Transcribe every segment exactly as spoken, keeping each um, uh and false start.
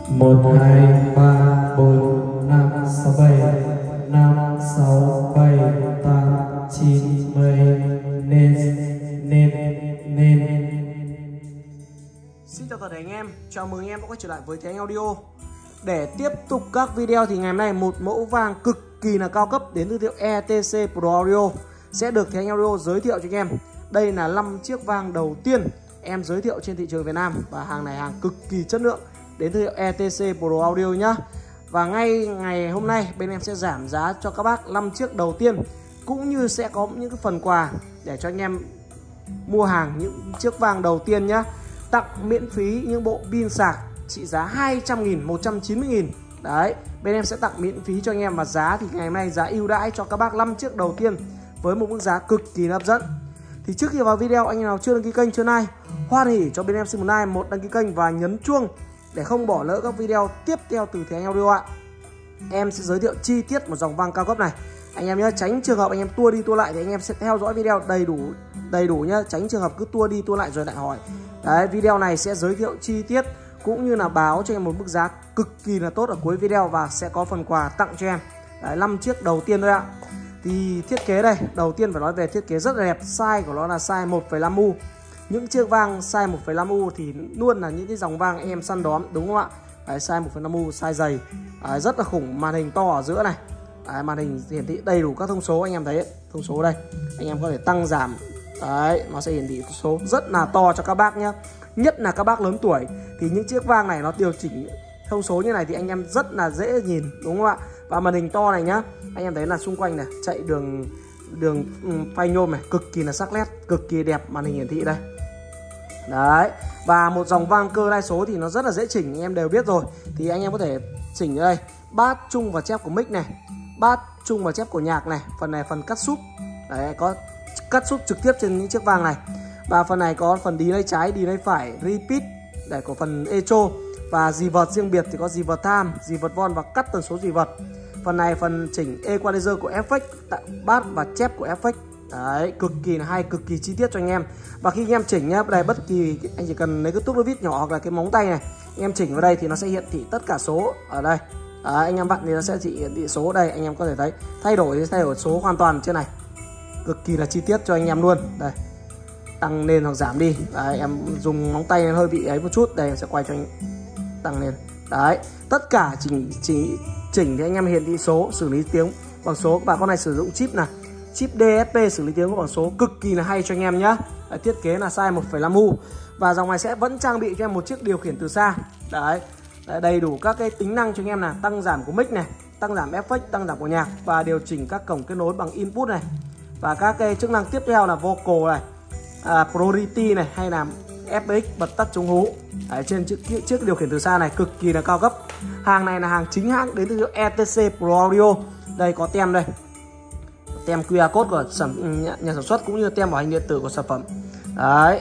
một hai ba bốn năm sáu bảy năm sáu bảy tám chín mười nên nên nên. Xin chào toàn thể anh em, chào mừng anh em đã quay trở lại với Thế Anh Audio. Để tiếp tục các video thì ngày hôm nay một mẫu vàng cực kỳ là cao cấp đến từ hiệu e tê xê Pro Audio sẽ được Thế Anh Audio giới thiệu cho anh em. Đây là năm chiếc vàng đầu tiên em giới thiệu trên thị trường Việt Nam và hàng này hàng cực kỳ chất lượng đến từ hiệu e tê xê Pro Audio nhá. Và ngay ngày hôm nay bên em sẽ giảm giá cho các bác năm chiếc đầu tiên, cũng như sẽ có những cái phần quà để cho anh em mua hàng những chiếc vàng đầu tiên nhá. Tặng miễn phí những bộ pin sạc trị giá hai trăm nghìn, một trăm chín mươi nghìn. Đấy, bên em sẽ tặng miễn phí cho anh em, và giá thì ngày hôm nay giá ưu đãi cho các bác năm chiếc đầu tiên với một mức giá cực kỳ hấp dẫn. Thì trước khi vào video, anh em nào chưa đăng ký kênh chưa like, hoan hỉ cho bên em xin một like, một đăng ký kênh và nhấn chuông để không bỏ lỡ các video tiếp theo từ Thế Anh Audio ạ. Em sẽ giới thiệu chi tiết một dòng vàng cao cấp này. Anh em nhớ, tránh trường hợp anh em tua đi tua lại thì anh em sẽ theo dõi video đầy đủ đầy đủ nhá, tránh trường hợp cứ tua đi tua lại rồi lại hỏi. Đấy, video này sẽ giới thiệu chi tiết cũng như là báo cho em một mức giá cực kỳ là tốt ở cuối video, và sẽ có phần quà tặng cho em. Đấy, năm chiếc đầu tiên thôi ạ. Thì thiết kế đây, đầu tiên phải nói về thiết kế rất là đẹp. Size của nó là size một phẩy năm u. Những chiếc vàng size một phẩy năm u thì luôn là những cái dòng vàng em săn đón, đúng không ạ? Đấy, size một phẩy năm u, size dày. Đấy, rất là khủng, màn hình to ở giữa này. Đấy, màn hình hiển thị đầy đủ các thông số, anh em thấy ấy, thông số đây. Anh em có thể tăng giảm. Đấy, nó sẽ hiển thị số rất là to cho các bác nhé. Nhất là các bác lớn tuổi thì những chiếc vàng này nó điều chỉnh thông số như này thì anh em rất là dễ nhìn, đúng không ạ? Và màn hình to này nhá, anh em thấy là xung quanh này chạy đường đường phay nhôm này, cực kỳ là sắc nét, cực kỳ đẹp màn hình hiển thị đây. Đấy, và một dòng vàng cơ đai số thì nó rất là dễ chỉnh, anh em đều biết rồi. Thì anh em có thể chỉnh ở đây, bát chung và chép của mic này, bát chung và chép của nhạc này, phần này phần cắt súp. Đấy, có cắt súp trực tiếp trên những chiếc vàng này. Và phần này có phần delay trái, delay phải, repeat để có phần echo, và dì vật riêng biệt thì có dì vật time, dì vật von và cắt tần số dì vật. Phần này phần chỉnh equalizer của ép ích, bass và chép của ép ích. Đấy, cực kỳ là hay, cực kỳ chi tiết cho anh em. Và khi anh em chỉnh nhá, đây bất kỳ anh chỉ cần lấy cái túp vít nhỏ hoặc là cái móng tay này, anh em chỉnh vào đây thì nó sẽ hiển thị tất cả số ở đây. Đấy, anh em vặn thì nó sẽ chỉ hiển thị số đây, anh em có thể thấy thay đổi thay đổi số hoàn toàn trên này. Cực kỳ là chi tiết cho anh em luôn. Đây, tăng lên hoặc giảm đi. Đấy, em dùng móng tay hơi bị ấy một chút, đây sẽ quay cho anh tăng lên. Đấy, tất cả chỉnh chỉnh chỉnh thì anh em hiển thị số, xử lý tiếng bằng số. Và con này sử dụng chip là chip đê ét pê xử lý tiếng bằng số, cực kỳ là hay cho anh em nhá. Đấy, thiết kế là size một phẩy năm u, và dòng này sẽ vẫn trang bị cho em một chiếc điều khiển từ xa. Đấy, đấy đầy đủ các cái tính năng cho anh em là tăng giảm của mic này, tăng giảm ép ích, tăng giảm của nhạc, và điều chỉnh các cổng kết nối bằng input này. Và các cái chức năng tiếp theo là vocal này, à, priority này, hay là ép ích bật tắt chống hú. Đấy, trên chiếc, chiếc điều khiển từ xa này cực kỳ là cao cấp. Hàng này là hàng chính hãng đến từ hiệu e tê xê Pro Audio. Đây có tem đây, tem quy rờ code của sản, nhà, nhà sản xuất, cũng như tem bảo hành điện tử của sản phẩm. Đấy,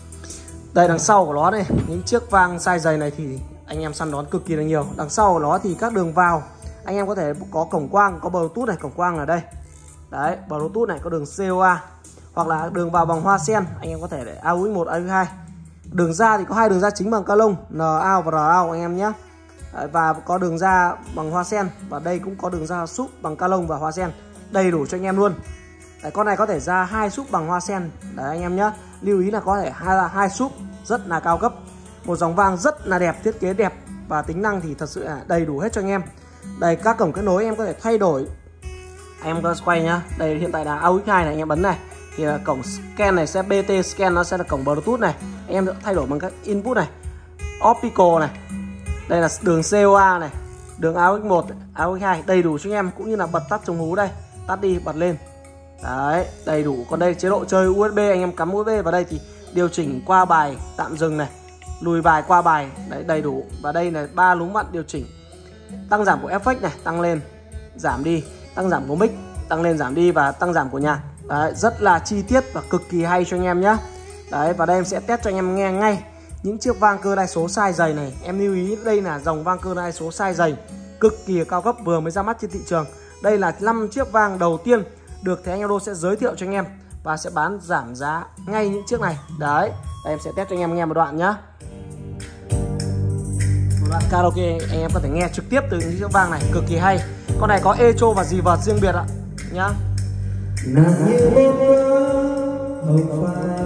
đây đằng sau của nó này, những chiếc vàng size dày này thì anh em săn đón cực kỳ là nhiều. Đằng sau của nó thì các đường vào anh em có thể có cổng quang, có Bluetooth này, cổng quang ở đây. Đấy, Bluetooth này, có đường xê o a, hoặc là đường vào bằng hoa sen, anh em có thể để a u ích một, a u ích hai. Đường ra thì có hai đường ra chính bằng ca lông, N out và R out anh em nhé. Đấy, và có đường ra bằng hoa sen, và đây cũng có đường ra súp bằng ca lông và hoa sen, đầy đủ cho anh em luôn. Đấy, con này có thể ra hai súp bằng hoa sen. Đấy anh em nhé, lưu ý là có thể hai hai súp, rất là cao cấp. Một dòng vàng rất là đẹp, thiết kế đẹp, và tính năng thì thật sự là đầy đủ hết cho anh em. Đây, các cổng kết nối em có thể thay đổi. Anh em có quay nhá, đây hiện tại là a u ích hai này, anh em bấm này thì là cổng scan này sẽ bê tê scan, nó sẽ là cổng Bluetooth này. Anh em thay đổi bằng các input này, optical này, đây là đường xê o a này, đường a u ích một, a u ích hai, đầy đủ cho anh em, cũng như là bật tắt chống hú đây, tắt đi bật lên. Đấy, đầy đủ. Còn đây chế độ chơi u ét bê, anh em cắm u ét bê vào đây thì điều chỉnh qua bài, tạm dừng này, lùi bài, qua bài, đấy đầy đủ. Và đây là ba núm vặn điều chỉnh tăng giảm của ép ích này, tăng lên giảm đi, tăng giảm của mic, tăng lên giảm đi, và tăng giảm của nhạc. Đấy, rất là chi tiết và cực kỳ hay cho anh em nhé. Đấy, và đây em sẽ test cho anh em nghe ngay những chiếc vang cơ đai số size dày này. Em lưu ý đây là dòng vang cơ đai số size dày cực kỳ cao cấp, vừa mới ra mắt trên thị trường. Đây là năm chiếc vang đầu tiên được Thế Anh Audio sẽ giới thiệu cho anh em, và sẽ bán giảm giá ngay những chiếc này. Đấy, đây em sẽ test cho anh em nghe một đoạn nhá. Đoạn karaoke anh em có thể nghe trực tiếp từ những chiếc vang này, cực kỳ hay. Con này có echo và reverb riêng biệt ạ nhá. Nàng như bông mơ hồng phai,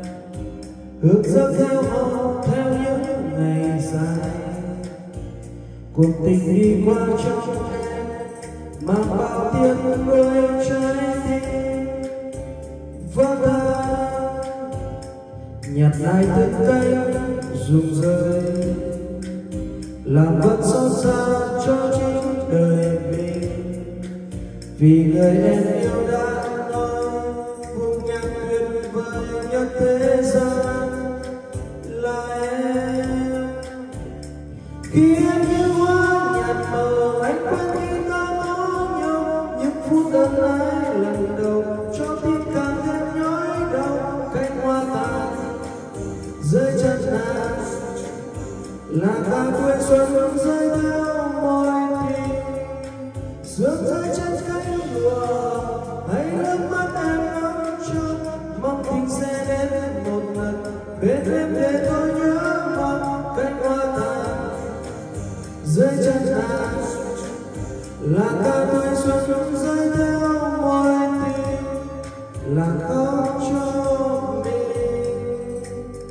ước giấc theo họ theo những ngày dài, cuộc tình đi qua trong em mang bao tiếng nuôi trái tim vỡ tan, nhặt lại từng cây rụng rơi, làm vẫn xót xa cho chính đời mình, vì người em yêu đã nói cùng nhạc tuyệt vời nhất thế gian là em. Khi em như hoa nhạt màu anh quên khi ta có nhau, những phút ân ái lần đầu cho tim càng thêm nhói đau. Cánh hoa tàn rơi chân nàng là ta quên xuân rơi theo môi tình, sương rơi trên cánh lụa hay nước mắt em ngắm trông, mong tình sẽ đến một lần bên em để tôi nhớ mong. Cánh hoa tàn rơi chân nàng là ta quên xuân rơi theo môi tình, là khóc cho mình.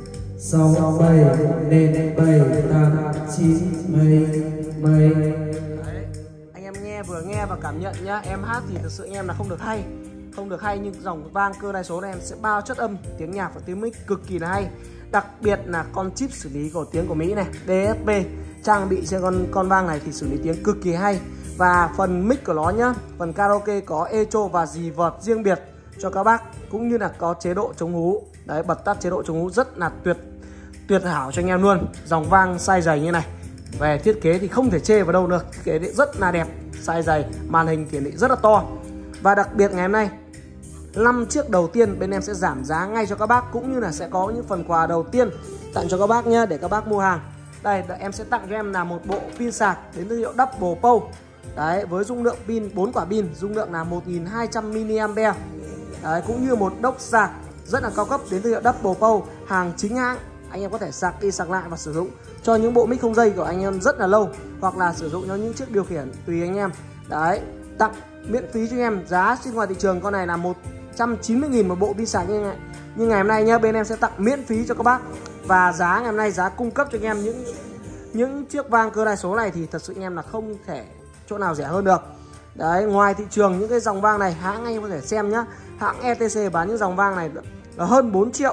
Sau bay nên bay tám chín mây mây. Đấy, anh em nghe vừa nghe và cảm nhận nhá. Em hát thì thực sự anh em là không được hay, không được hay, nhưng dòng vang cơ đai số này em sẽ bao chất âm, tiếng nhạc và tiếng mic cực kỳ là hay. Đặc biệt là con chip xử lý của tiếng của Mỹ này, đê ét pê trang bị trên con con vang này thì xử lý tiếng cực kỳ hay. Và phần mic của nó nhá, phần karaoke có echo và reverb riêng biệt cho các bác, cũng như là có chế độ chống hú. Đấy, bật tắt chế độ chống hú rất là tuyệt tuyệt hảo cho anh em luôn. Dòng vang size dày như này, về thiết kế thì không thể chê vào đâu được, thiết kế rất là đẹp, size dày, màn hình hiển thị rất là to. Và đặc biệt ngày hôm nay năm chiếc đầu tiên bên em sẽ giảm giá ngay cho các bác, cũng như là sẽ có những phần quà đầu tiên tặng cho các bác nhé, để các bác mua hàng. Đây, em sẽ tặng cho em là một bộ pin sạc đến thương hiệu Double Pow. Đấy, với dung lượng pin bốn quả pin, dung lượng là một nghìn hai trăm mi-li-am-pe. Đấy, cũng như một đốc sạc rất là cao cấp đến thương hiệu Double Pow, hàng chính hãng. Anh em có thể sạc đi sạc lại và sử dụng cho những bộ mic không dây của anh em rất là lâu, hoặc là sử dụng cho những chiếc điều khiển tùy anh em. Đấy, tặng miễn phí cho anh em. Giá trên ngoài thị trường con này là một trăm chín mươi nghìn một bộ pin sạc, như ngày, như ngày hôm nay nhá, bên em sẽ tặng miễn phí cho các bác. Và giá ngày hôm nay, giá cung cấp cho anh em những những chiếc vang cơ đai số này thì thật sự anh em là không thể chỗ nào rẻ hơn được. Đấy, ngoài thị trường những cái dòng vang này, hãng anh em có thể xem nhá, hãng e tê xê bán những dòng vang này là hơn bốn triệu,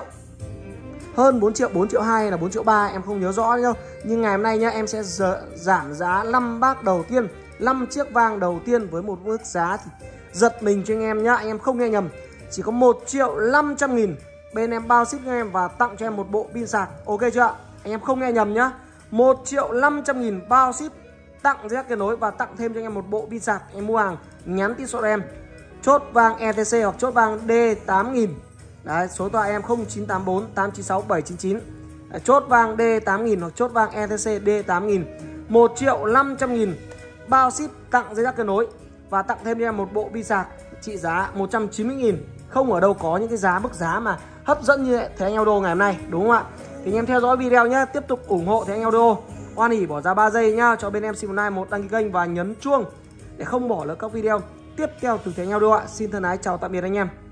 hơn bốn triệu, bốn triệu hai hay là bốn triệu ba, em không nhớ rõ đâu. Nhưng ngày hôm nay nhá, em sẽ giảm giá năm bác đầu tiên, năm chiếc vang đầu tiên với một mức giá thì giật mình cho anh em nhá. Anh em không nghe nhầm, chỉ có một triệu năm trăm nghìn. Bên em bao ship cho em và tặng cho em một bộ pin sạc, ok chưa ạ? Anh em không nghe nhầm nhá, một triệu năm trăm nghìn bao ship, tặng dây kết nối và tặng thêm cho anh em một bộ pin sạc. Em mua hàng nhắn tin số em, chốt vang e tê xê hoặc chốt vang D tám nghìn. Đấy, số điện thoại em không chín tám bốn tám chín sáu bảy chín chín. Đấy, chốt vang D tám nghìn hoặc chốt vang e tê xê D tám nghìn. một triệu năm trăm nghìn bao ship, tặng dây kết nối và tặng thêm cho em một bộ pin sạc trị giá một trăm chín mươi nghìn. Không ở đâu có những cái giá mức giá mà hấp dẫn như Thế Anh Audio ngày hôm nay, đúng không ạ? Thì anh em theo dõi video nhé, tiếp tục ủng hộ Thế Anh Audio. Hoan hỉ bỏ ra ba giây nhá cho bên em xê một chín một đăng ký kênh và nhấn chuông để không bỏ lỡ các video tiếp theo từ Thế Anh Audio ạ. Xin thân ái chào tạm biệt anh em.